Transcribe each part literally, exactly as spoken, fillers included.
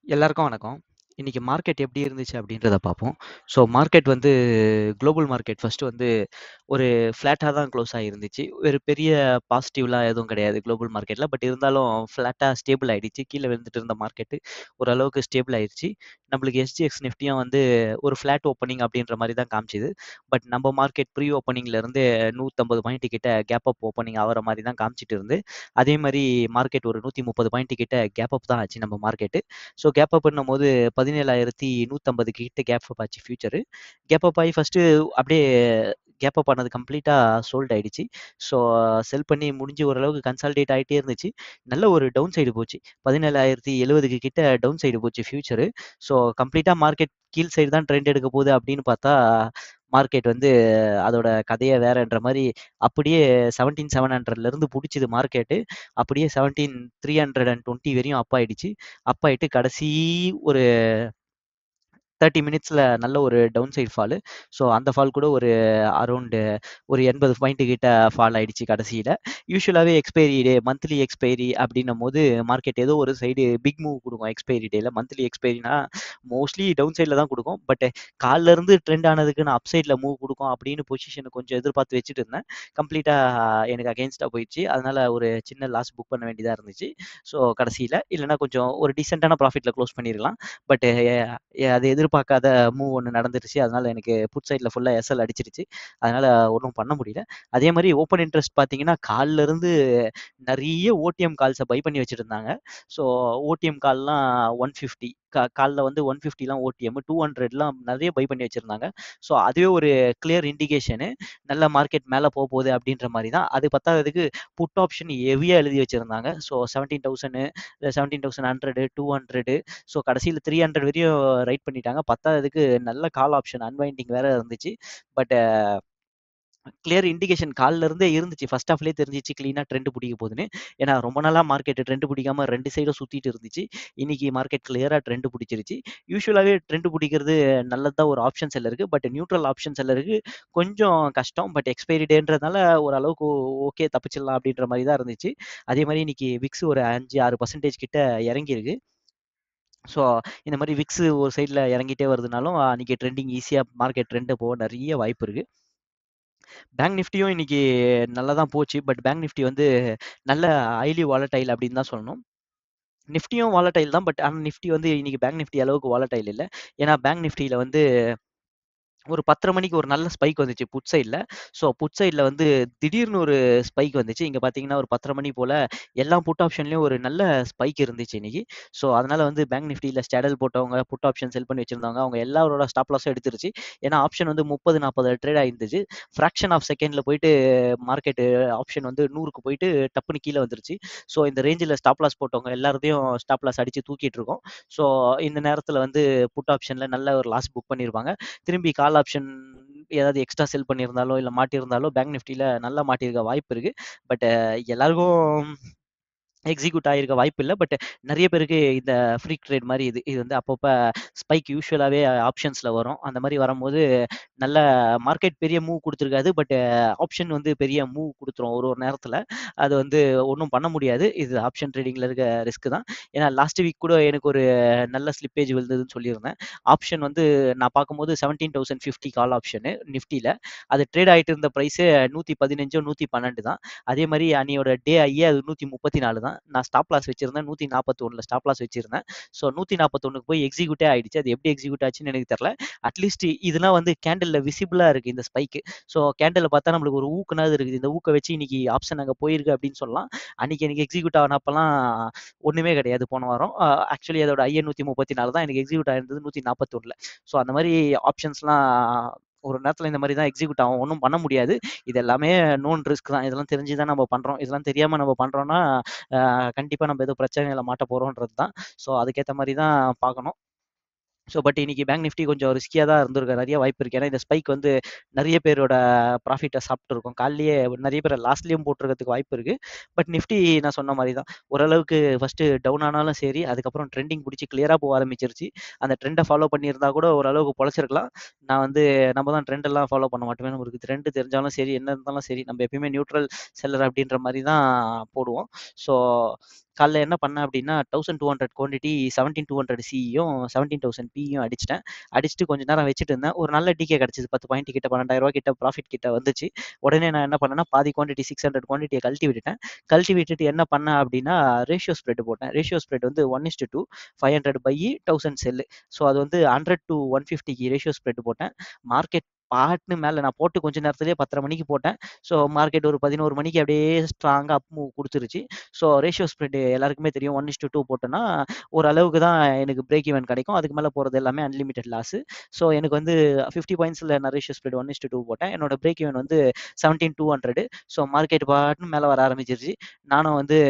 எல்லாருக்கும் வணக்கம். இன்னைக்கு மார்க்கெட் எப்படி இருந்துச்சு அப்படின்றத பார்ப்போம். ஸோ மார்க்கெட் வந்து குளோபல் மார்க்கெட் ஃபர்ஸ்ட் வந்து ஒரு ஃப்ளாட்டா தான் க்ளோஸ் ஆகிருந்துச்சு. ஒரு பெரிய பாசிட்டிவ்லாம் எதுவும் கிடையாது குளோபல் மார்க்கெட்ல. பட் இருந்தாலும் ஃப்ளாட்டா ஸ்டேபிள் ஆயிடுச்சு. கீழ விழுந்துட்டு இருந்த மார்க்கெட் ஓரளவுக்கு ஸ்டேபிள் ஆயிருச்சு. நம்மளுக்கு எஸ்ஜிஎக்ஸ் நிஃப்டியும் வந்து ஒரு ஃப்ளாட் ஓப்பனிங் அப்படின்ற மாதிரி தான் காமிச்சுது. பட் நம்ம மார்க்கெட் ப்ரீ ஓப்பனிங்ல இருந்து நூற்றி ஐம்பது பாயிண்ட் கிட்ட கேப் அப் ஓப்பனிங் ஆகிற மாதிரி தான் காமிச்சிட்டு இருந்து. அதே மாதிரி மார்க்கெட் ஒரு நூற்றி முப்பது பாயிண்ட் கிட்ட கேப் அப் தான் ஆச்சு நம்ம மார்க்கெட். ஸோ கேப் அப் பண்ணும்போது பதினேழாயிரத்தி நூற்றி ஐம்பது கிட்ட கேப் அப் ஆச்சு ஃபியூச்சர். கேப் அப் ஆகி ஃபர்ஸ்ட் அப்படியே கேப் அப் ஆனது கம்ப்ளீட்டா சோல்ட் ஆயிடுச்சு. ஸோ செல் பண்ணி முடிஞ்சு ஓரளவுக்கு கன்சாலிடேட் ஆகிட்டே இருந்துச்சு. நல்ல ஒரு டவுன் சைடு போச்சு. பதினேழாயிரத்தி எழுபதுக்கு கிட்ட டவுன் சைடு போச்சு ஃபியூச்சர். ஸோ கம்ப்ளீட்டா மார்க்கெட் கீழ் சைடு தான் ட்ரெண்ட் எடுக்க போகுது அப்படின்னு பார்த்தா மார்க்கெட் வந்து அதோட கதையை வேறன்ற மாதிரி அப்படியே செவன்டீன் செவன் ஹண்ட்ரட்ல இருந்து பிடிச்சது மார்க்கெட்டு. அப்படியே seventeen three hundred and twenty வரையும் அப் ஆயிடுச்சு. அப் ஆயிட்டு கடைசி ஒரு தேர்ட்டி மினிட்ஸ்ல நல்ல ஒரு டவுன் சைடு ஃபாலு. ஸோ அந்த ஃபால் கூட ஒரு அரௌண்டு ஒரு எண்பது பாயிண்ட் கிட்ட ஃபால் ஆயிடுச்சு கடைசியில். யூஸ்வலாகவே எக்ஸ்பைரி டே மந்த்லி எக்ஸ்பைரி அப்படின்னும் போது மார்க்கெட் ஏதோ ஒரு சைடு பிக் மூவ் கொடுக்கும். எக்ஸ்பைரி டேல மந்த்லி எக்ஸ்பைரினா மோஸ்ட்லி டவுன் சைடில் தான் கொடுக்கும். பட் காலில இருந்து ட்ரெண்ட் ஆனதுக்கு நான் அப் சைடில் மூவ் கொடுக்கும் அப்படின்னு பொசிஷனை கொஞ்சம் எதிர்பார்த்து வச்சுட்டு இருந்தேன். கம்ப்ளீட்டாக எனக்கு அகேன்ஸ்டாக போயிடுச்சு. அதனால ஒரு சின்ன லாஸ் புக் பண்ண வேண்டியதாக இருந்துச்சு. ஸோ கடைசியில் இல்லைன்னா கொஞ்சம் ஒரு டீசெண்டான ப்ராஃபிட்டில் க்ளோஸ் பண்ணிடலாம். பட் அது எதிர்பார்க்காத மூவ் ஒன்று நடந்துருச்சு. அதனால எனக்கு புட் சைடில் ஃபுல்லாக எஸ்எல் அடிச்சிருச்சு. அதனால ஒன்றும் பண்ண முடியல. அதே மாதிரி ஓப்பன் இன்ட்ரெஸ்ட் பார்த்தீங்கன்னா காலில இருந்து நிறைய ஓடிஎம் கால்ஸை பை பண்ணி வச்சுட்டு இருந்தாங்க. ஸோ ஓடிஎம் கால்லாம் ஒன் ஃபிஃப்டி கா காலில் வந்து ஒன் ஃபிஃப்டிலாம் ஓடிஎம் டூ ஹண்ட்ரட்லாம் நிறைய பை பண்ணி வச்சுருந்தாங்க. ஸோ அதுவே ஒரு கிளியர் இண்டிகேஷனு நல்ல மார்க்கெட் மேலே போக போகுது அப்படின்ற மாதிரி தான். அது பத்தாததுக்கு புட் ஆப்ஷன் ஹெவியாக எழுதி வச்சுருந்தாங்க. So seventeen thousand seventeen thousand hundred two hundred so கடைசியில் த்ரீ ஹண்ட்ரட் வரையும் ரைட் பண்ணிட்டாங்க. பத்தாததுக்கு நல்ல கால் ஆப்ஷன் அன்வைண்டிங் வேற இருந்துச்சு. பட் கிளியர் இண்டிகேஷன் காலில இருந்தே இருந்துச்சு. ஃபர்ஸ்ட் ஹாஃப்லேயே தெரிஞ்சிச்சு கிளீனா ட்ரெண்ட் பிடிக்க போகுதுன்னு. ஏன்னா ரொம்ப நாளா மார்க்கெட் ட்ரெண்ட் பிடிக்காம ரெண்டு சைடும் சுத்திட்டு இருந்துச்சு. இன்னைக்கு மார்க்கெட் கிளியரா ட்ரெண்ட் பிடிச்சிருச்சு. யூஸ்வலாகவே ட்ரெண்ட் பிடிக்கிறது நல்லது தான் ஒரு ஆப்ஷன் செல்லருக்கு. பட் நியூட்ரல் ஆப்ஷன் செல்லருக்கு கொஞ்சம் கஷ்டம். பட் எக்ஸ்பைரி டேன்றதுனால ஓரளவுக்கு ஓகே தப்பிச்சிடலாம் அப்படின்ற மாதிரி தான் இருந்துச்சு. அதே மாதிரி இன்னைக்கு விக்ஸ் ஒரு அஞ்சு ஆறு பர்சன்டேஜ் கிட்ட இறங்கியிருக்கு. ஸோ இந்த மாதிரி விக்ஸ் ஒரு சைடில் இறங்கிட்டே வருதுனாலும் அன்றைக்கி ட்ரெண்டிங் ஈஸியாக மார்க்கெட் ட்ரெண்டு போக நிறைய வாய்ப்பு இருக்குது. பேங்க் நிஃப்டியும் இன்னைக்கு நல்லா தான் போச்சு. பட் பேங்க் நிஃப்டி வந்து நல்ல ஹைலி வாலடைல் அப்படின்னு தான் சொல்லணும். நிஃப்டியும் வாலடைல் தான். பட் ஆனால் நிஃப்டி வந்து இன்னைக்கு பேங்க் நிஃப்டி அளவுக்கு வாலடைல் இல்லை. ஏன்னா பேங்க் நிஃப்டியில் வந்து ஒரு பத்தரை மணிக்கு ஒரு நல்ல ஸ்பைக் வந்துச்சு புட் சைடில். ஸோ புட் சைடில் வந்து திடீர்னு ஒரு ஸ்பைக் வந்துச்சு. இங்கே பார்த்தீங்கன்னா ஒரு பத்தரை மணி போல் எல்லா புட் ஆப்ஷன்லேயும் ஒரு நல்ல ஸ்பைக் இருந்துச்சு இன்னைக்கு. ஸோ அதனால் வந்து பேங்க் நிஃப்டியில் ஸ்டேடல் போட்டவங்க புட் ஆப்ஷன் செல் பண்ணி வச்சிருந்தவங்க அவங்க எல்லாரோட ஸ்டாப் லாஸும் எடுத்துருச்சு. ஏன்னா ஆப்ஷன் வந்து முப்பது நாற்பது ட்ரேட் ஆயிருந்துச்சு. ஃப்ராக்ஷன் ஆஃப் செகண்டில் போயிட்டு மார்க்கெட்டு ஆப்ஷன் வந்து நூறுக்கு போயிட்டு டப்புன்னு கீழே வந்துருச்சு. ஸோ இந்த ரேஞ்சில் ஸ்டாப் லாஸ் போட்டவங்க எல்லாத்தையும் ஸ்டாப் லாஸ் அடித்து தூக்கிட்டு இருக்கோம். ஸோ இந்த நேரத்தில் வந்து புட் ஆப்ஷனில் நல்ல ஒரு லாஸ் புக் பண்ணியிருப்பாங்க. திரும்பி கால் ஆப்ஷன் ஏதாவது எக்ஸ்ட்ரா செல் பண்ணியிருந்தாலோ இல்லை மாட்டியிருந்தாலோ பேங்க் நிஃப்டியில் நல்லா மாட்டியிருக்க வாய்ப்பு இருக்குது. பட் எல்லாருக்கும் எக்ஸிக்யூட் ஆகிருக்க வாய்ப்பு இல்லை. பட் நிறைய பேருக்கு இந்த ஃப்ரீ ட்ரேட் மாதிரி இது இது வந்து அப்பப்போ ஸ்பைக் யூஸ்வலாகவே ஆப்ஷன்ஸில் வரும். அந்த மாதிரி வரும்போது நல்ல மார்க்கெட் பெரிய மூவ் கொடுத்துருக்காது. பட் ஆப்ஷன் வந்து பெரிய மூவ் கொடுத்துரும் ஒரு ஒரு நேரத்தில். அது வந்து ஒன்றும் பண்ண முடியாது. இது ஆப்ஷன் ட்ரேடிங்கில் இருக்க ரிஸ்க் தான். ஏன்னா லாஸ்ட் வீக் கூட எனக்கு ஒரு நல்ல ஸ்லிப்பேஜ் விழுந்ததுன்னு சொல்லியிருந்தேன். ஆப்ஷன் வந்து நான் பார்க்கும்போது seventeen thousand fifty call option நிஃப்டியில் அது ட்ரேட் ஆகிட்டு இருந்த ப்ரைஸு நூற்றி பதினஞ்சோ நூற்றி பன்னெண்டு தான். அதே மாதிரி அன்னையோட டே ஐயே அது நூற்றி முப்பத்தி நாலு தான். நான் ஸ்டாப் லாஸ் வச்சிருந்தேன். நூற்றி நாற்பத்தி ஒன்றில் ஸ்டாப் லாஸ் வச்சிருந்தேன். ஸோ நூற்றி நாற்பத்தொன்னுக்கு போய் எக்ஸிக்யூட்டே ஆயிடுச்சு. அது எப்படி எக்ஸிக்யூட் ஆச்சுன்னு எனக்கு தெரியல. அட்லீஸ்ட் இதெல்லாம் வந்து கேண்டலில் விசிபிளாக இருக்குது இந்த ஸ்பைக்கு. ஸோ கேண்டலில் பார்த்தா நம்மளுக்கு ஒரு ஊக்குனாது இருக்குது. இந்த ஊக்க வச்சு இன்னைக்கு ஆப்ஷன் அங்கே போயிருக்கு அப்படின்னு சொல்லலாம். அன்னைக்கு எனக்கு எக்ஸிக்யூட் ஆனப்பெல்லாம் ஒன்றுமே கிடையாது போன வாரம். ஆக்சுவலி அதோட ஐயே நூற்றி முப்பத்தி நாலு தான் எனக்கு எக்ஸிக்யூட் ஆயிருந்தது நூற்றி நாற்பத்தொன்னில். ஸோ அந்த மாதிரி ஆப்ஷன்ஸ்லாம் ஒரு நேரத்தில் இந்த மாதிரி தான் எக்ஸிக்யூட் ஆகும். ஒன்றும் பண்ண முடியாது. இது எல்லாமே நோன் ரிஸ்க் தான். இதெல்லாம் தெரிஞ்சு தான் நம்ம பண்ணுறோம். இதெல்லாம் தெரியாமல் நம்ம பண்ணுறோன்னா கண்டிப்பாக நம்ம ஏதோ பிரச்சனைகளை மாட்ட போகிறோன்றது தான். ஸோ அதுக்கேற்ற மாதிரி தான் பார்க்கணும். ஸோ பட் இன்னைக்கு பேங்க் நிஃப்டி கொஞ்சம் ரிஸ்கியாக தான் இருந்திருக்கு. நிறைய வாய்ப்பு இருக்குது. ஏன்னா இந்த ஸ்பைக் வந்து நிறைய பேரோட ப்ராஃபிட்டை சாப்பிட்டுருக்கும். காலையிலேயே நிறைய பேர் லாஸ்ட்லேயும் போட்டுருக்கிறதுக்கு வாய்ப்பு இருக்குது. பட் நிஃப்டி நான் சொன்ன மாதிரி தான் ஓரளவுக்கு ஃபஸ்ட்டு டவுன் ஆனாலும் சரி அதுக்கப்புறம் ட்ரெண்டிங் பிடிச்சி கிளியராக போக ஆரம்பிச்சிருச்சு. அந்த ட்ரெண்டை ஃபாலோ பண்ணியிருந்தா கூட ஓரளவுக்கு பொழைச்சிருக்கலாம். நான் வந்து நம்ம தான் ட்ரெண்டெல்லாம் ஃபாலோ பண்ண மாட்டோமே. நம்மளுக்கு ட்ரெண்டு தெரிஞ்சாலும் சரி என்ன இருந்தாலும் சரி நம்ம எப்பயுமே நியூட்ரல் செல்லர் அப்படின்ற மாதிரி தான் போடுவோம். ஸோ காலைல என்ன பண்ணேன் அப்படின்னா thousand two hundred quantity seventeen two hundred சியும் செவன்டீன் தௌசண்ட் பியும் அடிச்சிட்டேன். அடிச்சுட்டு கொஞ்ச நேரம் வச்சுட்டு இருந்தேன். ஒரு நல்ல டிகே கிடைச்சது. பத்து பாயிண்ட் கிட்ட பன்னெண்டாயிரம் ரூபாய் கிட்ட ப்ராஃபிட் கிட்ட வந்துச்சு. உடனே நான் என்ன பண்ணேன்னா பாதி குவான்டிட்டி சிக்ஸ் ஹண்ட்ரட் குவான்டிட்டியை கழட்டி விட்டுட்டேன். கழட்டி விட்டுட்டு என்ன பண்ணேன் அப்படின்னா ரேஷியோ ஸ்ப்ரெட் போட்டேன். ரேஷியோ ஸ்ப்ரெட் வந்து one is to two five hundred by thousand sell. So அது வந்து ஹண்ட்ரட் டு ஒன் ஃபிஃப்டிக்கு ரேஷியோ ஸ்ப்ரெட் போட்டேன். மார்க்கெட் பாட்னு மேலே நான் போட்டு கொஞ்ச நேரத்திலேயே பத்தரை மணிக்கு போட்டேன். ஸோ மார்க்கெட் ஒரு பதினோரு மணிக்கு அப்படியே ஸ்ட்ராங்காக அப் மூவ் கொடுத்துருச்சு. ஸோ ரேஷியோ ஸ்ப்ரெட் எல்லாருக்குமே தெரியும். ஒன் இஸ்டு டூ போட்டோன்னா ஓரளவுக்கு தான் எனக்கு பிரேக் ஈவன் கிடைக்கும். அதுக்கு மேலே போகிறது எல்லாமே அன்லிமிட்டட் லாஸு. ஸோ எனக்கு வந்து ஃபிஃப்டி பாயிண்ட்ஸில் நான் ratio spread one is to two போட்டேன். என்னோட பிரேக் ஈவன் வந்து seventeen two hundred. So market பாட்னு மேலே வர ஆரம்பிச்சிருச்சு. நானும் வந்து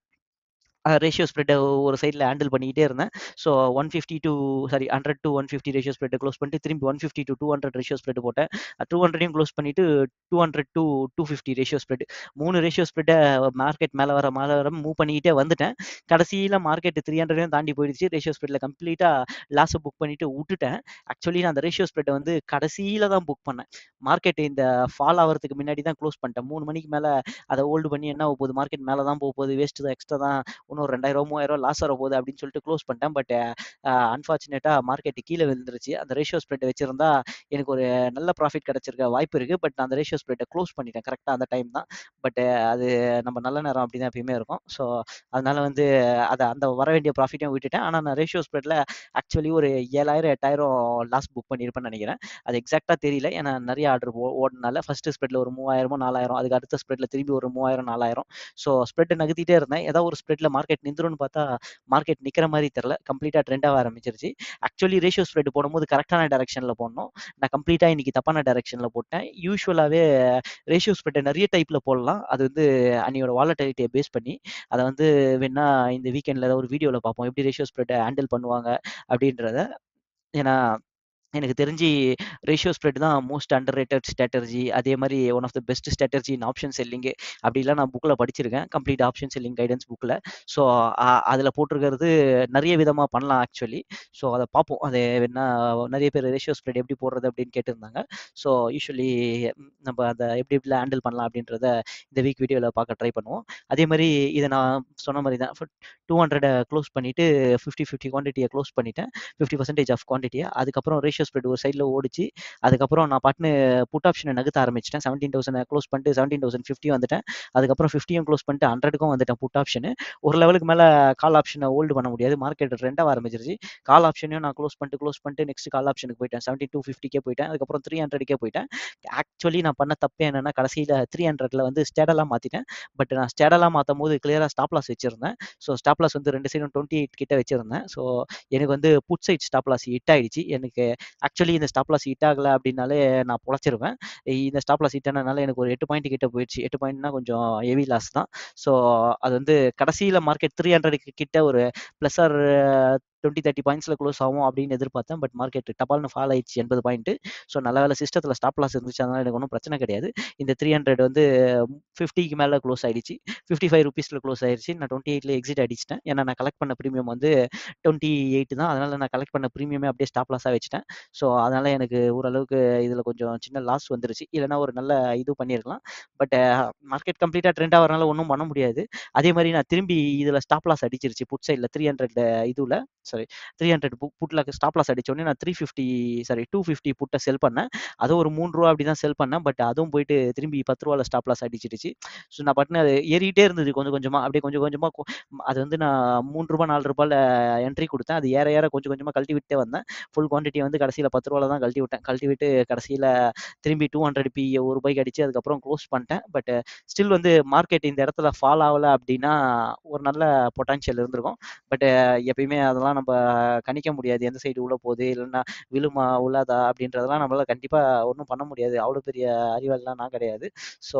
ரேஷியோ ஸ்ப்ரெட்டை ஒரு சைடில் ஹேண்டில் பண்ணிக்கிட்டே இருந்தேன். So one fifty two sorry hundred to one fifty ratio ஸ்ப்ரெட்டை க்ளோஸ் பண்ணிட்டு திரும்பி one fifty to two hundred ratio spread போட்டேன். டூ ஹண்ட்ரடையும் க்ளோஸ் பண்ணிட்டு two hundred to two fifty ratio spread மூணு ரேஷியோ ஸ்ப்ரெட்டை மார்க்கெட் மேலே வர மேலே வர மூவ் பண்ணிக்கிட்டே வந்துட்டேன். கடைசியில் மார்க்கெட் த்ரீ ஹண்ட்ரடையும் தாண்டி போயிடுச்சு. ரேஷியோ ஸ்ப்ரெட்டில் கம்ப்ளீட்டாக லாஸை புக் பண்ணிட்டு விட்டுட்டேன். ஆக்சுவலி நான் அந்த ரேஷியோ ஸ்ப்ரெட்டை வந்து கடைசியில் தான் புக் பண்ணேன். மார்க்கெட் இந்த ஃபால் ஆகிறதுக்கு முன்னாடி தான் க்ளோஸ் பண்ணிட்டேன். மூணு மணிக்கு மேலே அதை ஹோல்டு பண்ணி என்ன போகுது, மார்க்கெட் மேலே தான் போக போகுது, வேஸ்ட்டு தான், எக்ஸ்ட்ரா தான், இன்னும் ஒரு ரெண்டாயிரம் மூவாயிரம் லாஸ் வர போகுது அப்படின்னு சொல்லிட்டு க்ளோஸ் பண்ணிட்டேன். பட் அன்ஃபார்ச்சுனேட்டா மார்க்கெட் கீழே விழுந்துருச்சு. அந்த ரேஷியோ ஸ்ப்ரெட் வச்சிருந்தா எனக்கு ஒரு நல்ல ப்ராஃபிட் கிடைச்சிருக்க வாய்ப்பு இருக்கு. பட் நான் அந்த ரேஷியோ ஸ்ப்ரெட்டை க்ளோஸ் பண்ணிட்டேன் கரெக்டாக அந்த டைம் தான். பட் அது நம்ம நல்ல நேரம் அப்படி தான் எப்பயுமே இருக்கும். ஸோ அதனால வந்து அதை அந்த வர வேண்டிய ப்ராஃபிட்டையும் விட்டுட்டேன். ஆனால் நான் ரேஷியோ ஸ்ப்ரெட்ல ஆக்சுவலி ஒரு ஏழாயிரம் எட்டாயிரம் லாஸ் புக் பண்ணியிருப்பேன்னு நினைக்கிறேன். அது எக்ஸாக்டாக தெரியல. ஏன்னா நிறைய ஆர்டர் ஓடினால ஃபர்ஸ்ட் ஸ்ப்ரெட்ல ஒரு மூவாயிரமோ நாலாயிரம், அதுக்கு அடுத்த ஸ்ப்ரெட்ல திரும்பி ஒரு மூவாயிரம் நாலாயிரம். ஸோ ஸ்ப்ரெட் நகர்த்திட்டே இருந்தேன். ஏதாவது ஒரு ஸ்ப்ரெட்ல மார்க்கெட் நின்றுன்னு பார்த்தா மார்க்கெட் நிக்கிற மாதிரி தெரியல. கம்ப்ளீட்டா ட்ரெண்ட் ஆக ஆரம்பிச்சிருச்சு. ஆக்சுவலி ரேஷியோ ஸ்ப்ரெட் போடும்போது கரெக்டான டைரக்ஷன்ல போடணும். நான் கம்ப்ளீட்டா இன்னைக்கு தப்பான டைரக்ஷன்ல போட்டேன். யூஸ்வலாவே ரேஷியோ ஸ்ப்ரெட்டை நிறைய டைப்ல போடலாம். அது வந்து அன்னையோட வாலட்டிலிட்டியை பேஸ் பண்ணி அதை வந்து வேணா இந்த வீக்கெண்ட்ல ஏதாவது ஒரு வீடியோல பார்ப்போம் எப்படி ரேஷியோ ஸ்ப்ரெட்டை ஹேண்டில் பண்ணுவாங்க அப்படின்றத. ஏன்னா எனக்கு தெரிஞ்சு ரேஷியோ ஸ்ப்ரெட் தான் மோஸ்ட் அண்டர் ரேட்டட் ஸ்ட்ராட்டஜி. அதே மாதிரி one of the best strategy in option selling அப்படிலாம் நான் புக்கில் படிச்சிருக்கேன். கம்ப்ளீட் ஆப்ஷன் செல்லிங் கைடன்ஸ் புக்கில். ஸோ அதில் போட்டிருக்கிறது நிறைய விதமாக பண்ணலாம் ஆக்சுவலி. ஸோ அதை பார்ப்போம். அது என்ன நிறைய பேர் ரேஷியோ ஸ்ப்ரெட் எப்படி போடுறது அப்படின்னு கேட்டிருந்தாங்க. ஸோ யூஸ்வலி நம்ம அதை எப்படி எப்படிலாம் ஹேண்டில் பண்ணலாம் அப்படின்றத இந்த வீக் வீடியோவில் பார்க்க ட்ரை பண்ணுவோம். அதே மாதிரி இதை நான் சொன்ன மாதிரி தான் டூ ஹண்ட்ரடை க்ளோஸ் பண்ணிவிட்டு ஃபிஃப்டி ஃபிஃப்டி குவான்டிட்டியை க்ளோஸ் பண்ணிட்டேன். ஃபிஃப்டி பர்சன்டேஜ் ஆஃப் குவான்டிட்டியை. அதுக்கப்புறம் ரேஷியோ ஸ்ப்ரெட் ஒரு சைடில் ஓடிச்சு. அதுக்கப்புறம் நான் பாட்டுன்னு புட் ஆப்ஷனை நகர்த்த ஆரம்பிச்சிட்டேன். செவன்டீன் தௌசண்ட் க்ளோஸ் பண்ணிட்டு செவன்டீன் தௌசண்ட் ஃபிஃப்டி வந்துட்டேன். அதுக்கப்புறம் ஃபிஃப்டியும் க்ளோஸ் பண்ணிட்டு ஹண்ட்ரடுக்கும் வந்துட்டேன் புட் ஆப்ஷனு. ஒரு லெவலுக்கு மேலே கால் ஆப்ஷனை ஹோல்டு பண்ண முடியாது. மார்க்கெட் ரெண்டாக ஆரம்பிச்சிருச்சு. கால் ஆப்ஷனையும் நான் க்ளோஸ் பண்ணிட்டு க்ளோஸ் பண்ணிட்டு நெக்ஸ்ட் கால் ஆப்ஷனுக்கு போயிட்டேன். செவன்டீன் டூ ஃபிஃப்டிக்கே போயிட்டேன். அதுக்கப்புறம் த்ரீ ஹண்ட்ரடுக்கே போயிட்டேன். ஆக்சுவலி நான் பண்ண தப்பு என்னன்னா கடைசியில் த்ரீ ஹண்ட்ரட்ல வந்து ஸ்டேடலாக மாற்றிட்டேன். பட் நான் ஸ்டேடலாக மாற்றும் போது கிளியராக ஸ்டாப் லாஸ் வச்சிருந்தேன். ஸோ ஸ்டாப் லாஸ் வந்து ரெண்டு சைடும் டுவெண்ட்டி எயிட் கிட்ட வச்சிருந்தேன். ஸோ எனக்கு வந்து put side stop loss hit ஆயிடுச்சு. எனக்கு ஆக்சுவலி இந்த ஸ்டாப் லாஸ் ஹிட் ஆகலை அப்படின்னாலே நான் பொழைச்சிருவேன். இந்த ஸ்டாப் லாஸ் ஹிட் ஆனதுனால எனக்கு ஒரு எட்டு பாயிண்ட் கிட்ட போயிடுச்சு. எட்டு பாயிண்ட்னா கொஞ்சம் ஹெவி லாஸ் தான். ஸோ அது வந்து கடைசியில் மார்க்கெட் த்ரீ ஹண்ட்ரடுக்கு கிட்ட ஒரு ப்ளஸ் ஆர் டுவெண்ட்டி தேர்ட்டி பாயிண்ட்ஸில் க்ளோஸ் ஆகும் அப்படின்னு எதிர்பார்த்தேன். பட் மார்க்கெட் டபால்னு ஃபால் ஆயிடுச்சு எண்பது பாயிண்ட். ஸோ நல்ல வேலை சிஸ்டத்தில் ஸ்டாப் லாஸ் இருந்துச்சு. அதனால எனக்கு ஒன்றும் பிரச்சனை கிடையாது. இந்த த்ரீ ஹண்ட்ரட் வந்து ஃபிஃப்டிக்கு மேலே க்ளோஸ் ஆயிடுச்சு. ஃபிஃப்டி ஃபைவ் ருபீஸில் க்ளோஸ் ஆயிடுச்சு. நான் டுவெண்ட்டி எயிட்ல எக்ஸிட் அடிச்சிட்டேன். ஏன்னா நான் கலெக்ட் பண்ண ப்ரீமியம் வந்து டுவெண்ட்டி எயிட் தான். அதனால நான் கலெக்ட் பண்ண ப்ரீமியமே அப்படியே ஸ்டாப் லாஸாக வச்சுட்டேன். ஸோ அதனால எனக்கு ஓரளவுக்கு இதில் கொஞ்சம் சின்ன லாஸ் வந்துருச்சு. இல்லைனா ஒரு நல்ல இது பண்ணியிருக்கலாம். பட் மார்க்கெட் கம்ப்ளீட்டாக ட்ரெண்ட் ஆகிறனால ஒன்றும் பண்ண முடியாது. அதே மாதிரி நான் திரும்பி இதில் ஸ்டாப் லாஸ் அடிச்சிருச்சு புட் சைடில் த்ரீ ஹண்ட்ரட் இதுல சாரி த்ரீ ஹண்ட்ரட் புட்ல ஸ்டாப் லாஸ் அடிச்சோடனே நான் three fifty sorry two fifty புட்டை செல் பண்ணேன். அதுவும் ஒரு மூணு ரூபா அப்படி தான் செல் பண்ணேன். பட் அதுவும் போயிட்டு திரும்பி பத்து ரூபாவில் ஸ்டாப் லாஸ் அடிச்சிருச்சு. ஸோ நான் பாட்டுன்னு அது ஏறிட்டே இருந்தது கொஞ்சம் கொஞ்சமாக. அப்படியே கொஞ்சம் கொஞ்சமாக அது வந்து நான் மூணு ரூபா நாலு ரூபாயில் என்ட்ரி கொடுத்தேன். அது ஏற ஏற கொஞ்சம் கொஞ்சமாக கழட்டி விட்டே வந்தேன். ஃபுல் குவான்டிட்டி வந்து கடைசியில் பத்து ரூபாயில் தான் கழட்டி விட்டேன். கழட்டி விட்டு கடைசியில் திரும்பி டூ ஹண்ட்ரட் பி ஒரு ரூபாய்க்கு அடிச்சு அதுக்கப்புறம் க்ளோஸ் பண்ணிட்டேன். பட் ஸ்டில் வந்து மார்க்கெட் இந்த இடத்துல ஃபால் ஆகலை அப்படின்னா ஒரு நல்ல பொட்டான்ஷியல் இருந்திருக்கும். பட் எப்பயுமே அதெல்லாம் நம்ம கணிக்க முடியாது. எந்த சைடு உள்ள போகுது, இல்லைன்னா விழுமா உள்ளாதா அப்படின்றதெல்லாம் நம்மளால கண்டிப்பா ஒன்றும் பண்ண முடியாது. அவ்வளோ பெரிய அறிவாளிலாம் நான் கிடையாது. ஸோ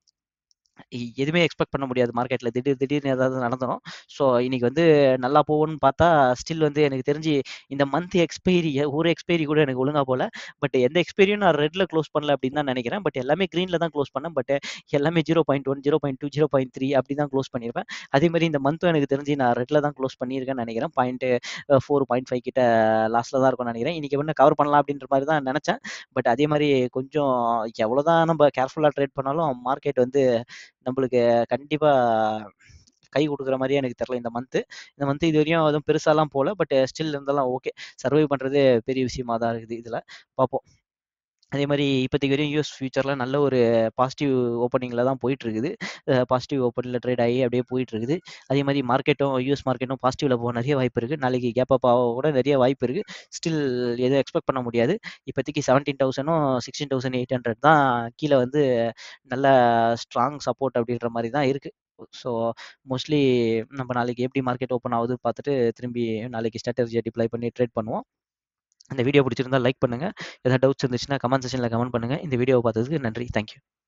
எதுவுமே எக்ஸ்பெக்ட் பண்ண முடியாது மார்க்கெட்ல. திடீர் திடீர்னு ஏதாவது நடந்துரும். ஸோ இன்னைக்கு வந்து நல்லா போகும்னு பார்த்தா ஸ்டில் வந்து எனக்கு தெரிஞ்சு இந்த மந்த் எக்ஸ்பைரி ஒரு எக்ஸ்பைரி கூட எனக்கு ஒழுங்கா போல. பட் எந்த எக்ஸ்பைரியும் நான் ரெட்ல க்ளோஸ் பண்ணல அப்படின்னு தான் நினைக்கிறேன். பட் எல்லாமே கிரீன்ல தான் க்ளோஸ் பண்ணேன். பட் எல்லாமே zero point one zero point two zero point three அப்படி தான் க்ளோஸ் பண்ணியிருப்பேன். அதே மாதிரி இந்த மந்த்தும் எனக்கு தெரிஞ்சு நான் ரெட்ல தான் க்ளோஸ் பண்ணியிருக்கேன்னு நினைக்கிறேன். பாயிண்ட் ஃபோர் பாயிண்ட் ஃபைவ் கிட்ட லாஸ்ட்ல தான் இருக்கும்னு நினைக்கிறேன். இன்னைக்கு என்ன கவர் பண்ணலாம் அப்படின்ற மாதிரி தான் நினைச்சேன். பட் அதே மாதிரி கொஞ்சம் எவ்வளவுதான் நம்ம கேர்ஃபுல்லா ட்ரேட் பண்ணாலும் மார்க்கெட் வந்து நம்மளுக்கு கண்டிப்பா கை கொடுக்குற மாதிரியே எனக்கு தெரியல இந்த மந்த்து. இந்த மந்த் இது வரையும் எதுவும் பெருசாலாம் போகல. பட் ஸ்டில் இருந்தாலும் ஓகே. சர்வை பண்ணுறதே பெரிய விஷயமா தான் இருக்குது. இதில் பார்ப்போம். அதே மாதிரி இப்போதைக்கு வரையும் யூஎஸ் ஃபியூச்சரில் நல்ல ஒரு பாசிட்டிவ் ஓப்பனிங்கில் தான் போயிட்டு இருக்குது. பாசிட்டிவ் ஓப்பனில் ட்ரேட் ஆகி அப்படியே போயிட்டு இருக்குது. அதே மாதிரி மார்க்கெட்டும் யூஎஸ் மார்க்கெட்டும் பாசிட்டிவில் போக நிறைய வாய்ப்பு இருக்குது. நாளைக்கு கேப் அப் ஆக கூட நிறைய வாய்ப்பு இருக்குது. ஸ்டில் எதுவும் எக்ஸ்பெக்ட் பண்ண முடியாது. இப்போதைக்கு செவன்டீன் தௌசண்டும் சிக்ஸ்டீன் தௌசண்ட் எயிட் ஹண்ட்ரட் தான் கீழே வந்து நல்ல ஸ்ட்ராங் சப்போர்ட் அப்படின்ற மாதிரி தான் இருக்குது. ஸோ மோஸ்ட்லி நம்ம நாளைக்கு எப்படி மார்க்கெட் ஓப்பன் ஆகுது பார்த்துட்டு திரும்பி நாளைக்கு ஸ்ட்ராட்டஜியை டிப்ளை பண்ணி ட்ரேட் பண்ணுவோம். இந்த வீடியோ பிடிச்சிருந்தா லைக் பண்ணுங்கள். ஏதாவது டவுட்ஸ் இருந்துச்சுன்னா கமெண்ட் செக்ஷனில் கமெண்ட் பண்ணுங்கள். இந்த வீடியோவை பார்த்ததுக்கு நன்றி. தேங்க்யூ.